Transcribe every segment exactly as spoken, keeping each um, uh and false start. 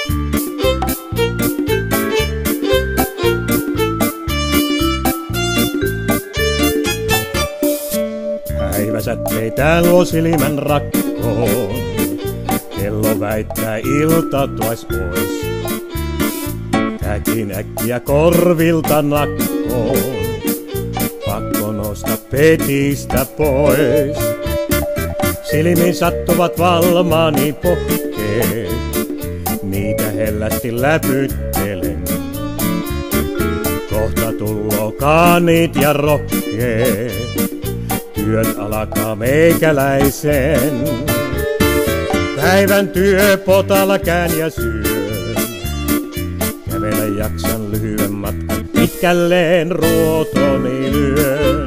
Päiväsäteitä luo silmän rakkoon, kello väittää ilta tuais pois. Täkin äkkiä korvilta nakkoon, pakko nousta petistä pois. Silmiin sattuvat valmaani pohkeet, niitä hellästi läpyttelen. Kohta tulloo kaanit ja rohkeet, työt alkaa meikäläisen. Päivän työ potalla kään ja syön, kävellä jaksan lyhyen matkan, pitkälleen ruotoni lyön.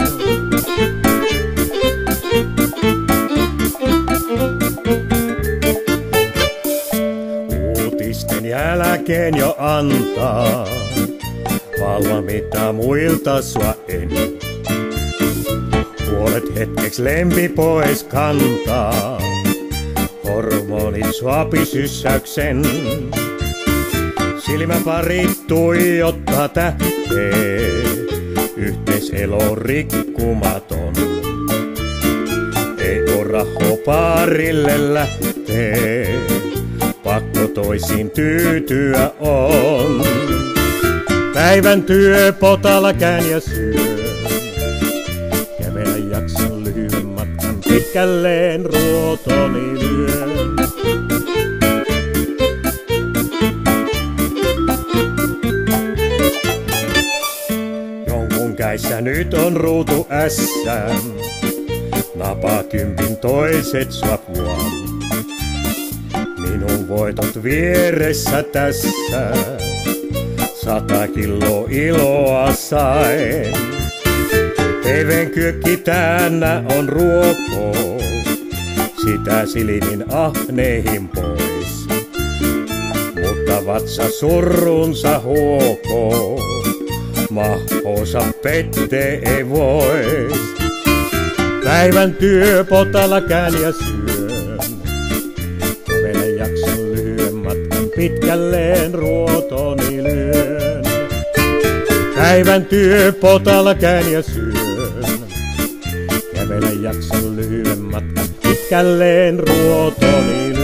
Uutisten jälkeen jo antaa, valvan mitä muilta sua en. Puolet hetkeksi lempi pois kantaa, hormonit suapi syssäyksen. Silmäparit tuijottaa tähteen, yhteiselo rikkumaton. Ei oo raho parille lähtee, pakko toisin tyytyä on. Päivän työ potalla kään ja syön, kävellä jaksan lyhyen matkan, pitkälleen ruotoni lyön. Jonkun käissä nyt on ruutu ässä, napaa kympin toiset sua puol. Minun voitot vieressä tässä, sata kiloa iloa sain. T V:n kyökki täynnä on ruokoo, sitä silinin ahneihin pois. Mutta vatsa surrunsa huokoo, mahoosa pette ei vois. Päivän työ potalla kään ja syön, kävellä jaksan lyhyen matkan, pitkälleen ruotoni lyön. Päivän työ potalla kään ja syön, kävellä jaksan lyhyen matkan, pitkälleen ruotoni lyön.